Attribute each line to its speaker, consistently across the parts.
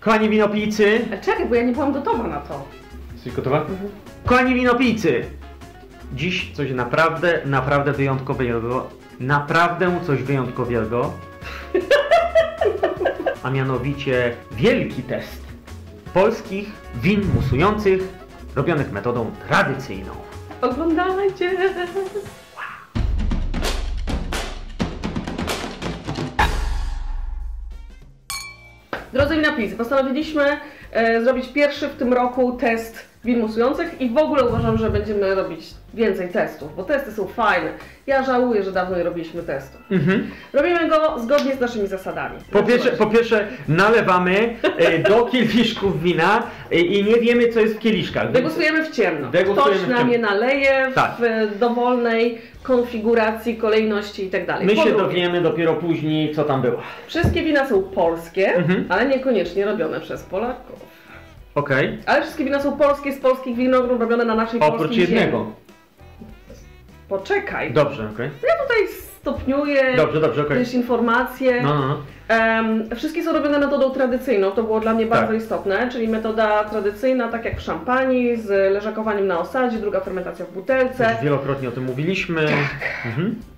Speaker 1: Kochani winopijcy.
Speaker 2: Czekaj, bo ja nie byłam gotowa na to.
Speaker 1: Jesteś gotowa? Kochani winopijcy. Dziś coś naprawdę wyjątkowego. Naprawdę coś wyjątkowego. A mianowicie wielki test polskich win musujących, robionych metodą tradycyjną.
Speaker 2: Oglądajcie! Drodzy winopijcy, postanowiliśmy zrobić pierwszy w tym roku test win musujących i w ogóle uważam, że będziemy robić więcej testów, bo testy są fajne. Ja żałuję, że dawno nie robiliśmy testu. Robimy go zgodnie z naszymi zasadami.
Speaker 1: Po pierwsze nalewamy do kieliszków wina i nie wiemy, co jest w kieliszkach.
Speaker 2: Degustujemy w ciemno. Ktoś nam je naleje w dowolnej konfiguracji, kolejności i tak dalej.
Speaker 1: My się dowiemy dopiero później, co tam było.
Speaker 2: Wszystkie wina są polskie, ale niekoniecznie robione przez Polaków.
Speaker 1: Okej.
Speaker 2: Ale wszystkie wina są polskie, z polskich winogron robione na naszej polskiej
Speaker 1: Oprócz jednego.
Speaker 2: ziemi. Poczekaj.
Speaker 1: Dobrze, okej.
Speaker 2: Ja tutaj stopniuję jakieś informacje. Wszystkie są robione metodą tradycyjną, to było dla mnie bardzo istotne, czyli metoda tradycyjna, tak jak w szampanii, z leżakowaniem na osadzie, druga fermentacja w butelce.
Speaker 1: Już wielokrotnie o tym mówiliśmy.
Speaker 2: Tak.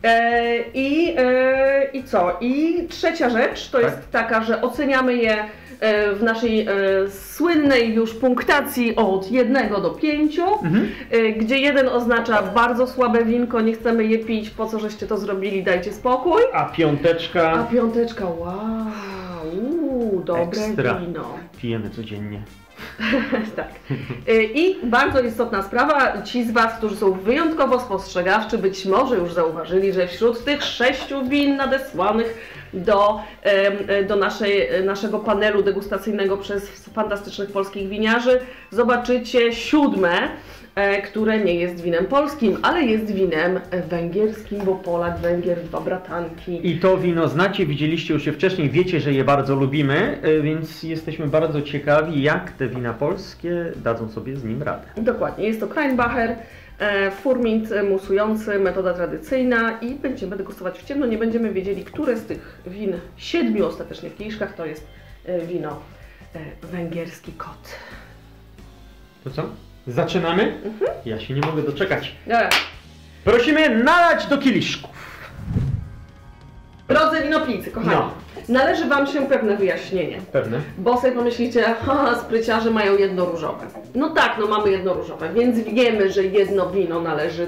Speaker 2: I co? I trzecia rzecz to jest taka, że oceniamy je w naszej słynnej już punktacji od 1 do 5, gdzie 1 oznacza bardzo słabe winko, nie chcemy je pić, po co żeście to zrobili, dajcie spokój.
Speaker 1: A piąteczka,
Speaker 2: wow, dobre
Speaker 1: ekstra.
Speaker 2: wino.
Speaker 1: Pijemy codziennie.
Speaker 2: Tak. I bardzo istotna sprawa, ci z Was, którzy są wyjątkowo spostrzegawczy, być może już zauważyli, że wśród tych 6 win nadesłanych do naszego panelu degustacyjnego przez fantastycznych polskich winiarzy zobaczycie 7, które nie jest winem polskim, ale jest winem węgierskim, bo Polak, Węgier, 2 bratanki.
Speaker 1: I to wino znacie, widzieliście już je wcześniej, wiecie, że je bardzo lubimy, więc jesteśmy bardzo ciekawi, jak te wina polskie dadzą sobie z nim radę.
Speaker 2: Dokładnie, jest to Kreinbacher, furmint musujący, metoda tradycyjna i będziemy degustować w ciemno. Nie będziemy wiedzieli, które z tych win, 7 ostatecznie w kieliszkach, to jest wino węgierski kot.
Speaker 1: To co? Zaczynamy? Ja się nie mogę doczekać.
Speaker 2: Dobra.
Speaker 1: Prosimy nalać do kieliszków.
Speaker 2: Drodzy winopijcy, kochani, należy Wam się pewne wyjaśnienie.
Speaker 1: Pewne.
Speaker 2: Bo sobie pomyślicie, spryciarze mają jedno różowe. No tak, mamy jedno różowe, więc wiemy, że jedno wino należy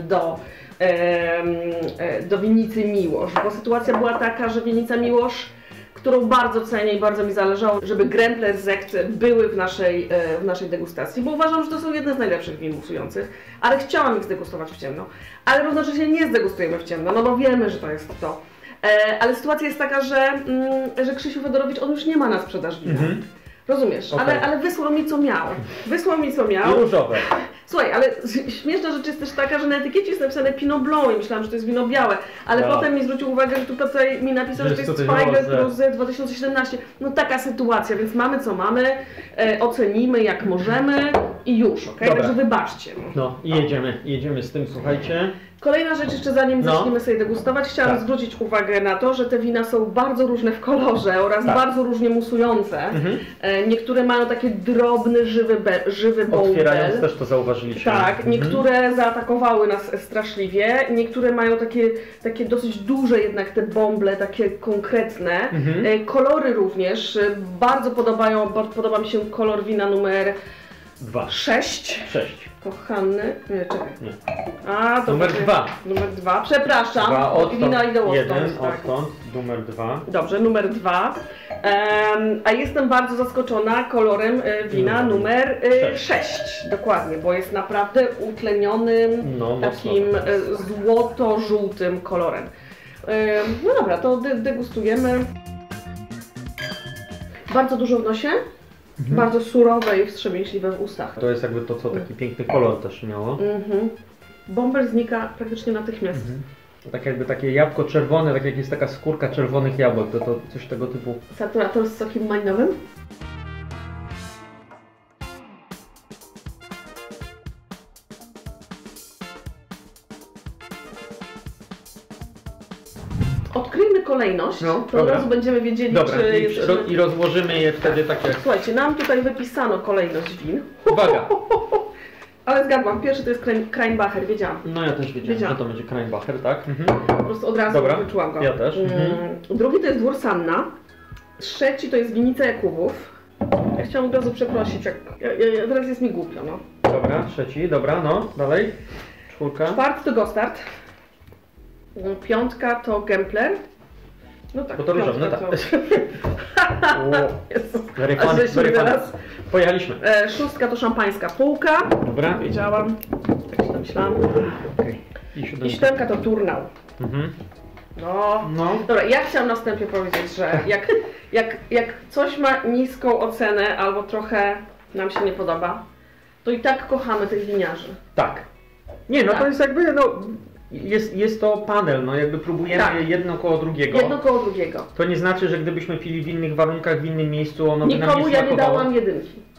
Speaker 2: do winnicy Miłosz. Bo sytuacja była taka, że winnica Miłosz, którą bardzo cenię i bardzo mi zależało, żeby Grempler Sekt były w naszej degustacji, bo uważam, że to są jedne z najlepszych win musujących, ale chciałam ich zdegustować w ciemno. Ale równocześnie nie zdegustujemy w ciemno, no bo wiemy, że to jest to. Ale sytuacja jest taka, że Krzysiu Fedorowicz, on już nie ma na sprzedaż wina. Rozumiesz? Ale wysłał mi co miał.
Speaker 1: I różowe.
Speaker 2: Słuchaj, ale śmieszna rzecz jest też taka, że na etykiecie jest napisane Pinot Blanc i myślałam, że to jest wino białe, ale potem mi zwrócił uwagę, że tutaj mi napisał, że to jest Zweigelt Rosé 2017. No taka sytuacja, więc mamy co mamy, ocenimy jak możemy i już, okej? Także wybaczcie.
Speaker 1: No i jedziemy z tym, słuchajcie.
Speaker 2: Kolejna rzecz jeszcze zanim zaczniemy sobie degustować, chciałam zwrócić uwagę na to, że te wina są bardzo różne w kolorze oraz bardzo różnie musujące. Niektóre mają taki drobny, żywy bąbel.
Speaker 1: Otwierając też to zauważyliśmy.
Speaker 2: Tak, niektóre zaatakowały nas straszliwie, niektóre mają takie dosyć duże jednak te bąble, takie konkretne. Kolory również, bardzo podoba mi się kolor wina numer 6. Kochany, nie, czekaj.
Speaker 1: Nie.
Speaker 2: A, to
Speaker 1: numer 2.
Speaker 2: Numer 2, przepraszam. Wina idą odtąd.
Speaker 1: Odtąd, numer 2.
Speaker 2: Dobrze, numer 2. A jestem bardzo zaskoczona kolorem wina numer 6. Dokładnie, bo jest naprawdę utlenionym, takim złoto-żółtym kolorem. No dobra, to degustujemy. Bardzo dużo w nosie. Bardzo surowe i wstrzemięźliwe w ustach.
Speaker 1: To jest jakby to, co taki piękny kolor też miało.
Speaker 2: Bąbel znika praktycznie natychmiast.
Speaker 1: Tak jakby takie jabłko czerwone, tak jak jest taka skórka czerwonych jabłek, to coś tego typu.
Speaker 2: Saturator z sokiem malinowym? odkryjmy kolejność,
Speaker 1: No,
Speaker 2: to od razu będziemy wiedzieli,
Speaker 1: dobra,
Speaker 2: czy jesteśmy...
Speaker 1: i rozłożymy je wtedy tak jak...
Speaker 2: Słuchajcie, nam tutaj wypisano kolejność win.
Speaker 1: Uwaga!
Speaker 2: Ale zgadłam, pierwszy to jest Kreinbacher, wiedziałam.
Speaker 1: No ja też wiedziałem, że to będzie Kreinbacher, tak?
Speaker 2: Po prostu od razu wyczułam go.
Speaker 1: Ja też.
Speaker 2: Drugi to jest Dwór Sanna. Trzeci to jest Winica Jakubów. Ja chciałam od razu przeprosić, teraz jest mi głupio, no.
Speaker 1: Dobra, trzeci, dobra, no, dalej. Czwórka.
Speaker 2: Czwarty to Gostard. Piątka to Gempler. No tak,
Speaker 1: bo to różowe, no tak. Very
Speaker 2: aż
Speaker 1: fun,
Speaker 2: żeśmy
Speaker 1: very fun.
Speaker 2: teraz.
Speaker 1: Pojechaliśmy.
Speaker 2: Szóstka to Szampańska Półka.
Speaker 1: Dobra.
Speaker 2: Wiedziałam, tak się domyślałam.
Speaker 1: Okay. I
Speaker 2: siódemka to Turnał. No. Dobra, ja chciałam na wstępie powiedzieć, że jak coś ma niską ocenę albo trochę nam się nie podoba, to i tak kochamy tych winiarzy.
Speaker 1: Tak. Nie, no
Speaker 2: tak.
Speaker 1: To jest jakby, no, jest to panel, no jakby próbujemy jedno koło drugiego.
Speaker 2: Jedno koło drugiego.
Speaker 1: To nie znaczy, że gdybyśmy pili w innych warunkach, w innym miejscu, ono by nam nie
Speaker 2: smakowało. Nikomu ja nie dałam 1.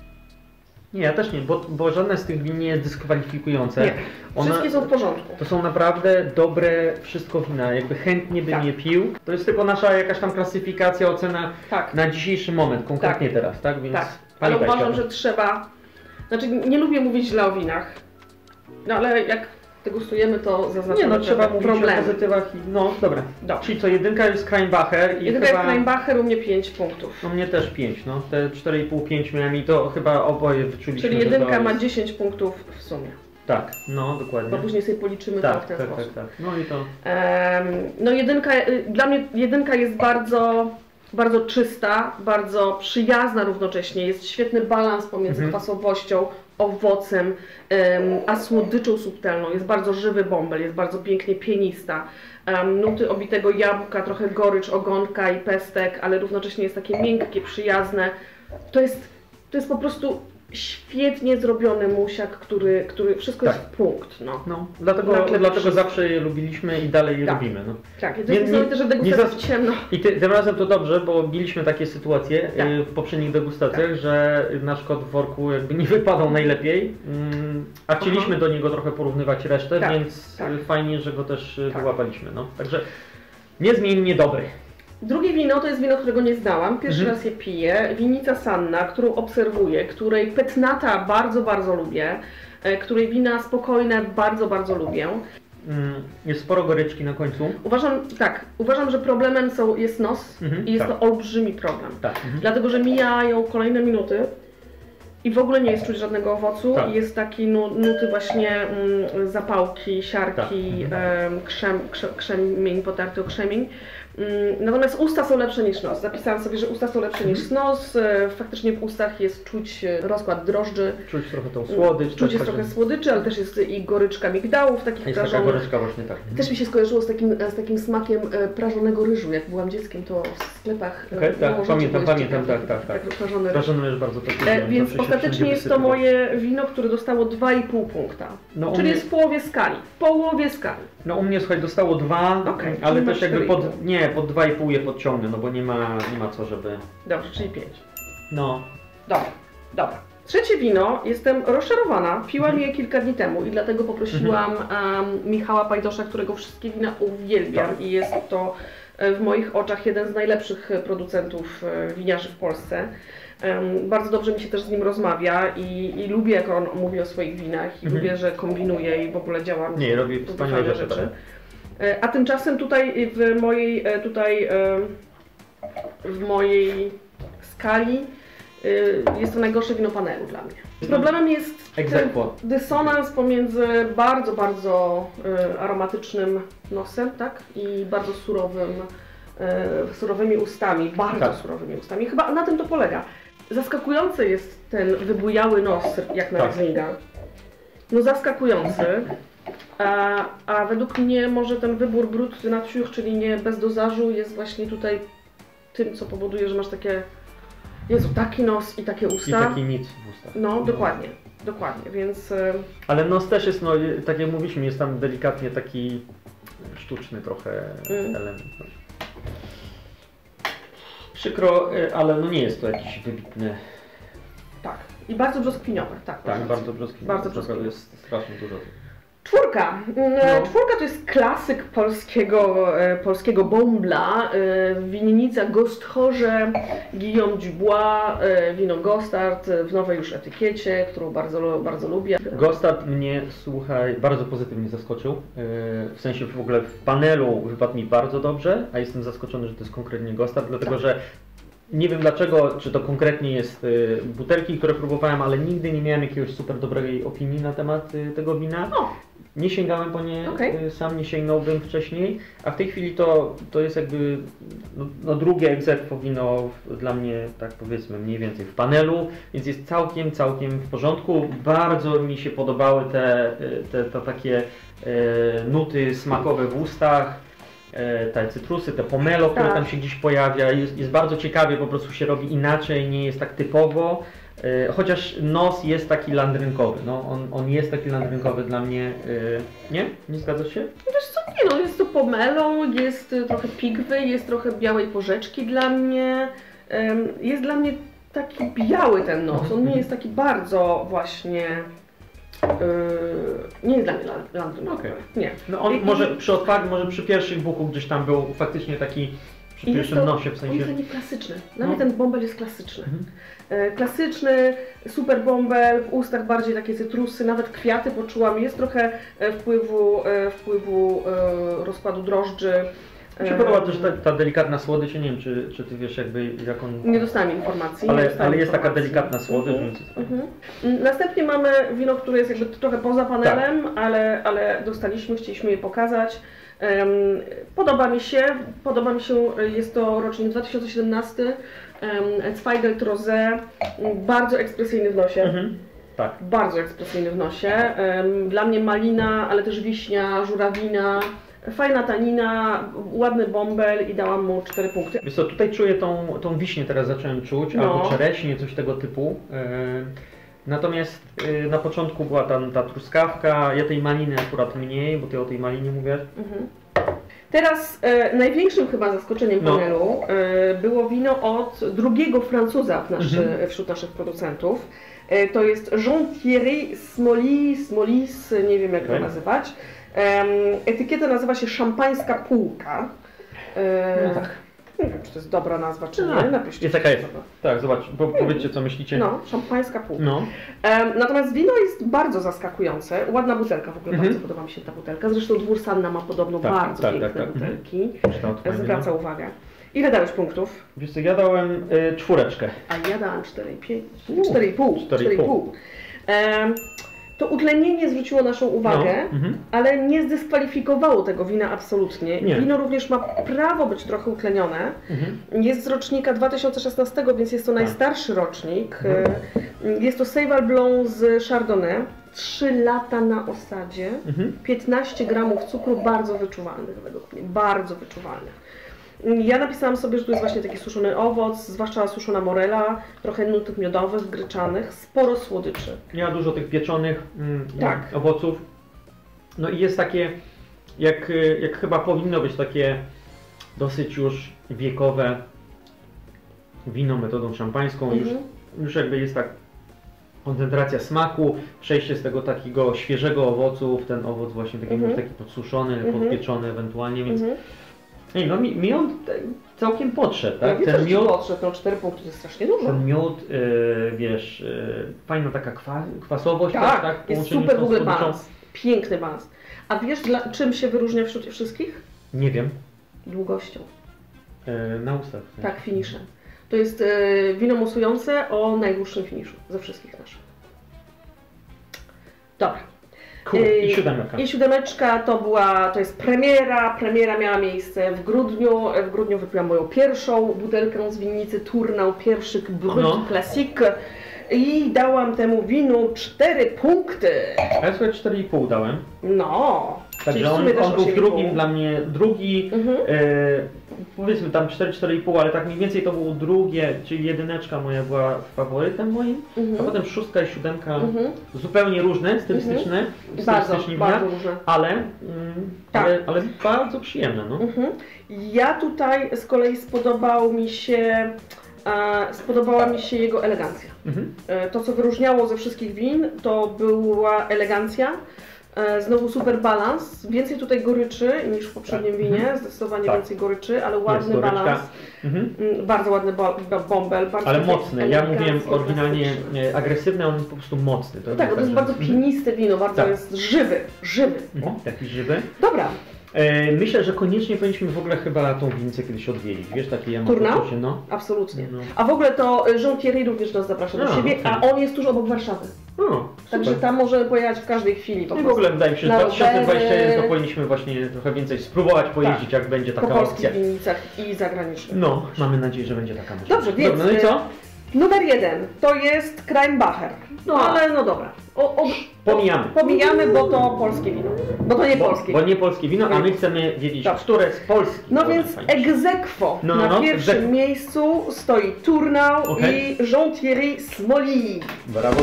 Speaker 1: Nie, ja też nie, bo żadne z tych win nie jest dyskwalifikujące.
Speaker 2: Nie, wszystkie są w porządku.
Speaker 1: To są naprawdę dobre wszystko wina, jakby chętnie bym je pił. To jest tylko nasza jakaś tam klasyfikacja, ocena na dzisiejszy moment, konkretnie teraz, tak? Więc
Speaker 2: ale uważam, że trzeba, znaczy nie lubię mówić źle o winach, no ale jak degustujemy, to zaznaczamy,
Speaker 1: nie, no trzeba mówić
Speaker 2: problemy.
Speaker 1: O pozytywach i no dobra. Czyli co, jedynka jest Kreinbacher i
Speaker 2: jedynka jest Kreinbacher, u mnie 5 punktów.
Speaker 1: U mnie też 5, no te 4,5-5 miałem i to chyba oboje wyczuliśmy.
Speaker 2: Czyli jedynka ma 10 punktów w sumie.
Speaker 1: Tak, no dokładnie.
Speaker 2: Bo później sobie policzymy to w ten sposób.
Speaker 1: Tak. No i to...
Speaker 2: no jedynka, dla mnie jedynka jest bardzo, bardzo czysta, bardzo przyjazna równocześnie. Jest świetny balans pomiędzy kwasowością, owocem, a słodyczą subtelną. Jest bardzo żywy bąbel, jest bardzo pięknie pienista. Nuty obitego jabłka, trochę gorycz, ogonka i pestek, ale równocześnie jest takie miękkie, przyjazne. To jest po prostu świetnie zrobiony musiak, który wszystko jest w punkt. No.
Speaker 1: Dlatego zawsze je lubiliśmy i dalej je lubimy. No.
Speaker 2: Tak, to jest niesamowite, że degustacja jest ciemno.
Speaker 1: I tym razem to dobrze, bo mieliśmy takie sytuacje w poprzednich degustacjach, że nasz kot w worku jakby nie wypadał najlepiej, a chcieliśmy do niego trochę porównywać resztę, więc fajnie, że go też wyłapaliśmy. No. Także niezmiennie dobry.
Speaker 2: Drugie wino to jest wino, którego nie znałam. Pierwszy raz je piję. Winica Sanna, którą obserwuję, której petnata bardzo, bardzo lubię, której wina spokojne bardzo, bardzo lubię.
Speaker 1: Jest sporo goryczki na końcu.
Speaker 2: Uważam, że problemem jest nos i jest to olbrzymi problem. Dlatego, że mijają kolejne minuty i w ogóle nie jest czuć żadnego owocu. Jest taki nuty właśnie zapałki, siarki, krzemień, potarty o krzemień. Natomiast usta są lepsze niż nos. Zapisałam sobie, że usta są lepsze niż nos. Faktycznie w ustach jest czuć rozkład drożdży.
Speaker 1: Czuć trochę tą słodycz.
Speaker 2: Czuć jest trochę słodyczy, ale też jest i goryczka migdałów takich
Speaker 1: prażonych.
Speaker 2: Jest taka
Speaker 1: goryczka właśnie, tak.
Speaker 2: Też mi się skojarzyło z takim smakiem prażonego ryżu. Jak byłam dzieckiem, to w sklepach
Speaker 1: pamiętam, tak. Prażony ryż bardzo tak.
Speaker 2: Więc ostatecznie jest to moje wino, które dostało 2,5 punkta. Czyli jest w połowie skali.
Speaker 1: No u mnie, słuchaj, dostało 2, ale też jakby pod 2,5 je podciągnę, no bo nie ma co, żeby...
Speaker 2: Dobrze, czyli 5.
Speaker 1: No.
Speaker 2: Dobra. Trzecie wino, jestem rozczarowana. Piłam je kilka dni temu i dlatego poprosiłam Michała Pajdosza, którego wszystkie wina uwielbiam i jest to w moich oczach jeden z najlepszych producentów winiarzy w Polsce. Bardzo dobrze mi się też z nim rozmawia i lubię, jak on mówi o swoich winach i lubię, że kombinuje i w ogóle działa.
Speaker 1: Nie, robi wspaniałe rzeczy.
Speaker 2: A tymczasem tutaj w mojej skali jest to najgorsze wino panelu dla mnie. Problemem jest dysonans pomiędzy bardzo, bardzo aromatycznym nosem, i bardzo surowymi ustami, surowymi ustami. Chyba na tym to polega. Zaskakujący jest ten wybujały nos, jak na Rieslinga. No zaskakujący. A według mnie może ten wybór brut de nature, czyli nie bez dozażu, jest właśnie tutaj tym, co powoduje, że masz takie taki nos i takie usta.
Speaker 1: I taki nic w ustach.
Speaker 2: No, dokładnie, więc...
Speaker 1: Ale nos też jest, tak jak mówiliśmy, jest tam delikatnie taki sztuczny trochę element. Przykro, ale nie jest to jakiś wybitny...
Speaker 2: Tak, i bardzo brzoskwiniowe,
Speaker 1: bardzo brzoskwiniowe. Jest strasznie dużo.
Speaker 2: Czwórka. Czwórka to jest klasyk polskiego bąbla. Winnica Gosthorze, Guillaume Dubois, wino Gostard w nowej już etykiecie, którą bardzo lubię.
Speaker 1: Gostard mnie, słuchaj, bardzo pozytywnie zaskoczył. W sensie w ogóle w panelu wypadł mi bardzo dobrze, a jestem zaskoczony, że to jest konkretnie Gostard, dlatego że nie wiem dlaczego, czy to konkretnie jest butelki, które próbowałem, ale nigdy nie miałem jakiegoś super dobrej opinii na temat tego wina. Nie sięgałem po nie, sam nie sięgnąłbym wcześniej, a w tej chwili to jest jakby drugie ex aequo wino dla mnie, tak powiedzmy, mniej więcej w panelu, więc jest całkiem w porządku. Bardzo mi się podobały te takie nuty smakowe w ustach, te cytrusy, te pomelo, które tam się gdzieś pojawia. Jest bardzo ciekawie, po prostu się robi inaczej, nie jest tak typowo. Chociaż nos jest taki landrynkowy, on jest taki landrynkowy dla mnie, nie? Nie zgadzasz się?
Speaker 2: Wiesz co, nie jest to pomelo, jest trochę pigwy, jest trochę białej porzeczki dla mnie, jest dla mnie taki biały ten nos, on nie jest taki bardzo właśnie, nie jest dla mnie landrynkowy, nie.
Speaker 1: No on może przy pierwszych buchu gdzieś tam był faktycznie taki, przy pierwszym nosie w sensie.
Speaker 2: On jest dla mnie klasyczny, dla mnie ten bąbel jest klasyczny. Klasyczny, super bąbel, w ustach bardziej takie cytrusy, nawet kwiaty poczułam, jest trochę wpływu rozkładu drożdży.
Speaker 1: Mi się podoba też ta delikatna słodycz, nie wiem czy ty wiesz jakby jak on...
Speaker 2: Nie dostałam informacji.
Speaker 1: Ale jest taka delikatna słodycz, więc...
Speaker 2: Następnie mamy wino, które jest jakby trochę poza panelem, ale dostaliśmy, chcieliśmy je pokazać. Podoba mi się, jest to rocznik 2017, Zweigelt Rosé, bardzo ekspresyjny w nosie.
Speaker 1: Tak.
Speaker 2: Bardzo ekspresyjny w nosie. Dla mnie malina, ale też wiśnia, żurawina, fajna tanina, ładny bąbel i dałam mu 4 punkty.
Speaker 1: Wiesz co, tutaj czuję tą wiśnię, teraz zacząłem czuć, albo czereśnie, coś tego typu. Natomiast na początku była ta truskawka, ja tej maliny akurat mniej, bo ty o tej malinie mówisz.
Speaker 2: Teraz największym chyba zaskoczeniem panelu było wino od drugiego Francuza wśród naszych producentów. To jest Jean-Thierry Smolis, nie wiem jak to nazywać. Etykieta nazywa się Szampańska Półka.
Speaker 1: No tak.
Speaker 2: Nie wiem, czy to jest dobra nazwa, czy nie. Napiszcie.
Speaker 1: Jest taka jest. Tak, zobacz, powiedzcie co myślicie.
Speaker 2: Szampańska Półka. Natomiast wino jest bardzo zaskakujące. Ładna butelka, w ogóle bardzo podoba mi się ta butelka. Zresztą Dwór Sanna ma podobno bardzo piękne butelki. Zwraca uwagę. Ile dałeś punktów?
Speaker 1: Wiesz co, ja dałem 4.
Speaker 2: A ja dałam 4,5. To utlenienie zwróciło naszą uwagę, ale nie zdyskwalifikowało tego wina absolutnie. Nie. Wino również ma prawo być trochę utlenione. Jest z rocznika 2016, więc jest to najstarszy rocznik. Jest to Seyval Blanc z Chardonnay. 3 lata na osadzie, 15 gramów cukru, bardzo wyczuwalnych według mnie, bardzo wyczuwalnych. Ja napisałam sobie, że tu jest właśnie taki suszony owoc, zwłaszcza suszona morela, trochę nut miodowych, gryczanych, sporo słodyczy.
Speaker 1: Nie ma dużo tych pieczonych owoców. No i jest takie, jak chyba powinno być takie dosyć już wiekowe wino metodą szampańską. Już jakby jest tak koncentracja smaku, przejście z tego takiego świeżego owocu w ten owoc właśnie taki podsuszony, podpieczony ewentualnie, więc mi on całkiem podszedł, tak?
Speaker 2: Ten miód podszedł, 4 punkty to jest strasznie dużo.
Speaker 1: Ten miód, wiesz, fajna taka kwasowość,
Speaker 2: tak? Jest super w ogóle balans, piękny balans. A wiesz, czym się wyróżnia wśród wszystkich?
Speaker 1: Nie wiem.
Speaker 2: Długością.
Speaker 1: Na ustach.
Speaker 2: Tak, finiszem. To jest wino musujące o najdłuższym finiszu ze wszystkich naszych. Dobra.
Speaker 1: Cool. I
Speaker 2: 7 to jest premiera. Premiera miała miejsce w grudniu. W grudniu wypiłam moją pierwszą butelkę z winnicy Turnau, pierwszy Brut Classique. I dałam temu winu 4 punkty.
Speaker 1: A ja sobie 4,5 dałem.
Speaker 2: Także
Speaker 1: on był w drugim dla mnie, powiedzmy tam 4,5, ale tak mniej więcej to było drugie, czyli 1 moja była faworytem moim, a potem 6 i 7 zupełnie różne, stylistyczne,
Speaker 2: bardzo różne.
Speaker 1: Ale bardzo przyjemne.
Speaker 2: Ja tutaj z kolei spodobała mi się jego elegancja. To, co wyróżniało ze wszystkich win, to była elegancja. Znowu super balans, więcej tutaj goryczy niż w poprzednim winie, zdecydowanie więcej goryczy, ale ładny balans. Bardzo ładny bąbel. Bardzo
Speaker 1: ale mocny, ja mówiłem oryginalnie agresywny, a on jest po prostu mocny.
Speaker 2: To jest bardzo pieniste wino, bardzo jest żywy.
Speaker 1: Taki żywy.
Speaker 2: Dobra.
Speaker 1: Myślę, że koniecznie powinniśmy w ogóle chyba tą winnicę kiedyś odwiedzić, wiesz, takie ja mam
Speaker 2: Tournau?
Speaker 1: poczucie, no.
Speaker 2: Absolutnie. A w ogóle to Jean Thierry również nas zaprasza do siebie, a on jest tuż obok Warszawy. Także tam możemy pojechać w każdej chwili.
Speaker 1: I w ogóle wydaje mi się, że 2021 to powinniśmy właśnie trochę więcej spróbować pojeździć, jak będzie taka opcja. Po
Speaker 2: polskich winnicach i zagranicznych.
Speaker 1: No, mamy nadzieję, że będzie taka możliwość.
Speaker 2: Dobrze, więc
Speaker 1: no i co?
Speaker 2: Numer 1 to jest Kreinbacher. Ale no dobra. Pomijamy, bo to polskie wino. Bo to nie polskie.
Speaker 1: Bo nie polskie wino, a my chcemy wiedzieć, które z Polski.
Speaker 2: No więc ex aequo na pierwszym miejscu stoi Tournau i Jean Thierry Smoli.
Speaker 1: Brawo.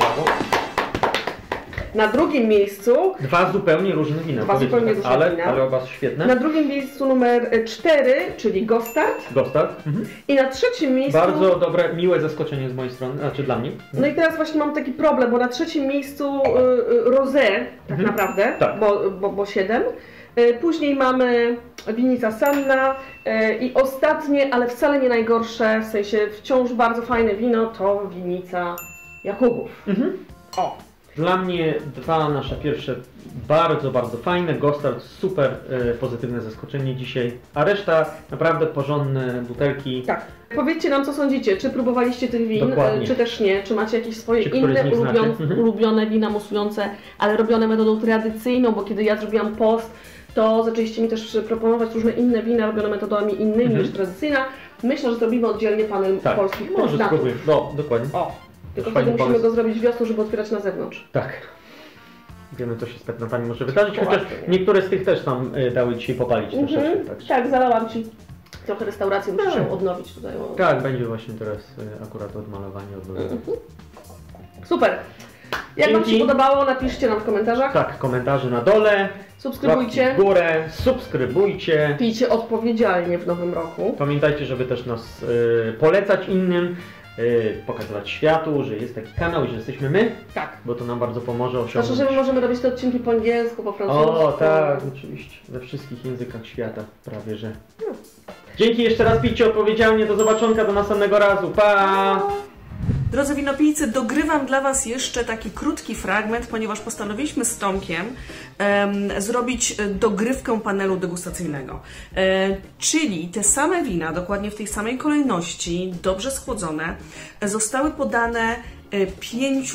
Speaker 2: Na drugim miejscu...
Speaker 1: Dwa zupełnie różne wina. Ale oba świetne.
Speaker 2: Na drugim miejscu numer 4, czyli Gostard. I na trzecim miejscu...
Speaker 1: Bardzo dobre, miłe zaskoczenie z mojej strony, znaczy dla mnie.
Speaker 2: No i teraz właśnie mam taki problem, bo na trzecim miejscu Rosé, tak naprawdę, bo 7. Później mamy winnica Sanna i ostatnie, ale wcale nie najgorsze, w sensie wciąż bardzo fajne wino, to winnica Jakubów.
Speaker 1: Dla mnie dwa nasze pierwsze bardzo fajne, Gostard super pozytywne zaskoczenie dzisiaj, a reszta naprawdę porządne butelki.
Speaker 2: Tak. Powiedzcie nam, co sądzicie, czy próbowaliście tych win, czy też nie, czy macie jakieś swoje inne ulubione wina musujące, ale robione metodą tradycyjną, bo kiedy ja zrobiłam post, to zaczęliście mi też proponować różne inne wina robione metodami innymi niż tradycyjna. Myślę, że zrobimy oddzielnie panel polskich
Speaker 1: może spróbuję. No, dokładnie.
Speaker 2: Tylko wtedy musimy go zrobić wiosną, żeby otwierać na zewnątrz.
Speaker 1: Tak. Wiemy, co się z petnatami może wydarzyć, chociaż niektóre z tych też tam dały dzisiaj popalić troszeczkę.
Speaker 2: Tak, zalałam Ci trochę restauracji, muszę się odnowić tutaj.
Speaker 1: Tak, będzie właśnie teraz akurat odmalowanie, odnowienie.
Speaker 2: Super. Jak Wam się podobało, napiszcie nam w komentarzach.
Speaker 1: Tak, komentarze na dole.
Speaker 2: Subskrybujcie.
Speaker 1: W górę, subskrybujcie.
Speaker 2: Pijcie odpowiedzialnie w nowym roku.
Speaker 1: Pamiętajcie, żeby też nas polecać innym. Pokazywać światu, że jest taki kanał i że jesteśmy my.
Speaker 2: Tak.
Speaker 1: Bo to nam bardzo pomoże osiągnąć.
Speaker 2: Znaczy, że my możemy robić te odcinki po angielsku, po francusku.
Speaker 1: O, tak, oczywiście. We wszystkich językach świata, prawie że. Dzięki jeszcze raz, pijcie odpowiedzialnie. Do zobaczonka, do następnego razu. Pa!
Speaker 2: Drodzy winopijcy, dogrywam dla Was jeszcze taki krótki fragment, ponieważ postanowiliśmy z Tomkiem zrobić dogrywkę panelu degustacyjnego. Czyli te same wina, dokładnie w tej samej kolejności, dobrze schłodzone, zostały podane 5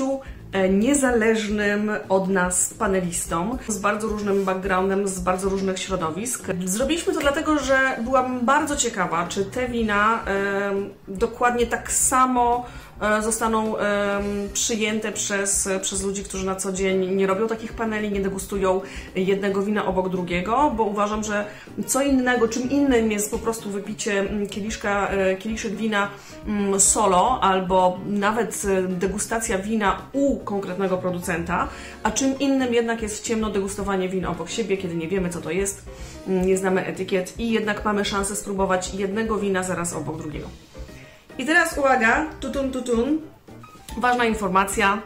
Speaker 2: niezależnym od nas panelistom z bardzo różnym backgroundem, z bardzo różnych środowisk. Zrobiliśmy to dlatego, że byłam bardzo ciekawa, czy te wina dokładnie tak samo zostaną przyjęte przez ludzi, którzy na co dzień nie robią takich paneli, nie degustują jednego wina obok drugiego, bo uważam, że co innego, czym innym jest po prostu wypicie kieliszek wina solo, albo nawet degustacja wina u konkretnego producenta, a czym innym jednak jest w ciemno degustowanie win obok siebie, kiedy nie wiemy, co to jest, nie znamy etykiet i jednak mamy szansę spróbować jednego wina zaraz obok drugiego. I teraz uwaga, tutun, ważna informacja,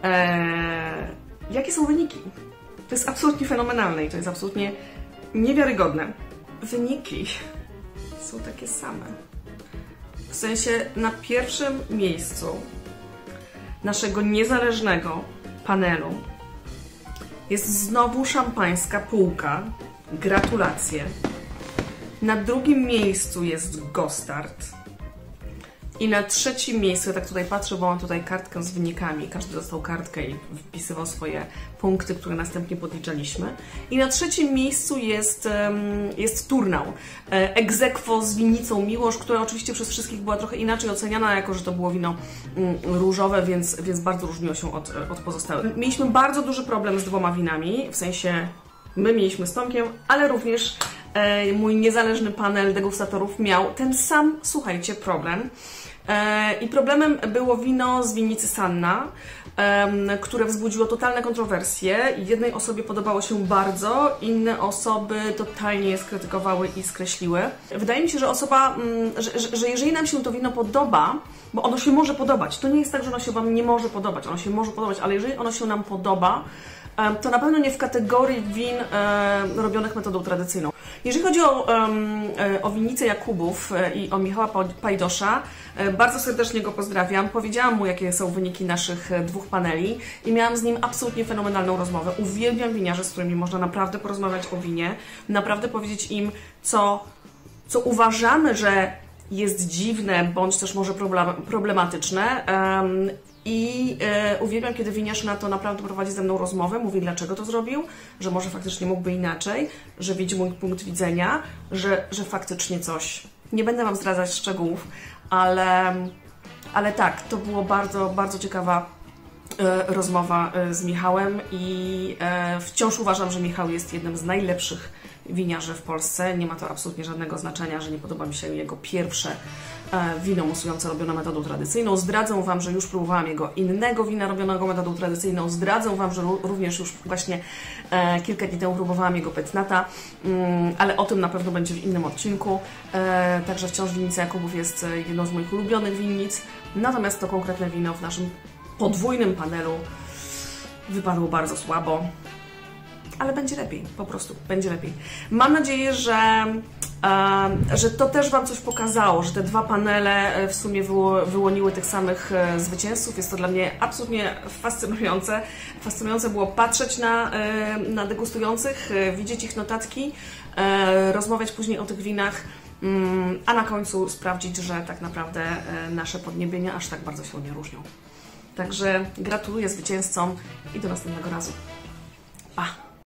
Speaker 2: jakie są wyniki? To jest absolutnie fenomenalne i to jest absolutnie niewiarygodne. Wyniki są takie same. W sensie na pierwszym miejscu naszego niezależnego panelu jest znowu szampańska półka. Gratulacje. Na drugim miejscu jest Gostard. I na trzecim miejscu, ja tak tutaj patrzę, bo mam tutaj kartkę z wynikami, każdy dostał kartkę i wpisywał swoje punkty, które następnie podliczaliśmy. I na trzecim miejscu jest Tournau, ex aequo z winnicą Miłosz, która oczywiście przez wszystkich była trochę inaczej oceniana, jako że to było wino różowe, więc bardzo różniło się od pozostałych. Mieliśmy bardzo duży problem z 2 winami, w sensie my mieliśmy z Tomkiem, ale również mój niezależny panel degustatorów miał ten sam, słuchajcie, problem. I problemem było wino z winnicy Sanna, które wzbudziło totalne kontrowersje. Jednej osobie podobało się bardzo, inne osoby totalnie je skrytykowały i skreśliły. Wydaje mi się, że że jeżeli nam się to wino podoba, bo ono się może podobać, to nie jest tak, że ono się Wam nie może podobać, ono się może podobać, ale jeżeli ono się nam podoba, to na pewno nie w kategorii win robionych metodą tradycyjną. Jeżeli chodzi o winnicę Jakubów i o Michała Pajdosza, bardzo serdecznie go pozdrawiam. Powiedziałam mu, jakie są wyniki naszych 2 paneli i miałam z nim absolutnie fenomenalną rozmowę. Uwielbiam winiarzy, z którymi można naprawdę porozmawiać o winie, naprawdę powiedzieć im, co uważamy, że jest dziwne, bądź też może problematyczne. Uwielbiam, kiedy winiarz na to naprawdę prowadzi ze mną rozmowę, mówi, dlaczego to zrobił, że może faktycznie mógłby inaczej, że widzi mój punkt widzenia, że faktycznie coś. Nie będę Wam zdradzać szczegółów, ale tak, to było bardzo, bardzo ciekawa rozmowa z Michałem i wciąż uważam, że Michał jest jednym z najlepszych winiarzy w Polsce. Nie ma to absolutnie żadnego znaczenia, że nie podoba mi się jego pierwsze wino musujące robione metodą tradycyjną. Zdradzę Wam, że już próbowałam jego innego wina robionego metodą tradycyjną. Zdradzę Wam, że również już właśnie kilka dni temu próbowałam jego Petnata, ale o tym na pewno będzie w innym odcinku. Także wciąż winnica Jakubów jest jedną z moich ulubionych winnic. Natomiast to konkretne wino w naszym podwójnym panelu wypadło bardzo słabo. Ale będzie lepiej, po prostu będzie lepiej. Mam nadzieję, że to też Wam coś pokazało, że te 2 panele w sumie wyłoniły tych samych zwycięzców. Jest to dla mnie absolutnie fascynujące. Fascynujące było patrzeć na degustujących, widzieć ich notatki, rozmawiać później o tych winach, a na końcu sprawdzić, że tak naprawdę nasze podniebienia aż tak bardzo się nie różnią. Także gratuluję zwycięzcom i do następnego razu. Pa!